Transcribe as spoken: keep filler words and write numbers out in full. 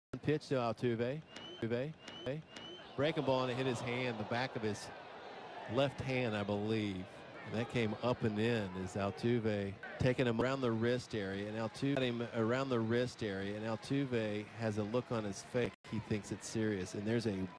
Pitch to Altuve. Altuve. Breaking ball, and it hit his hand, the back of his left hand, I believe. And that came up and in as Altuve taking him around the wrist area, and Altuve him around the wrist area, and Altuve has a look on his face. He thinks it's serious, and there's a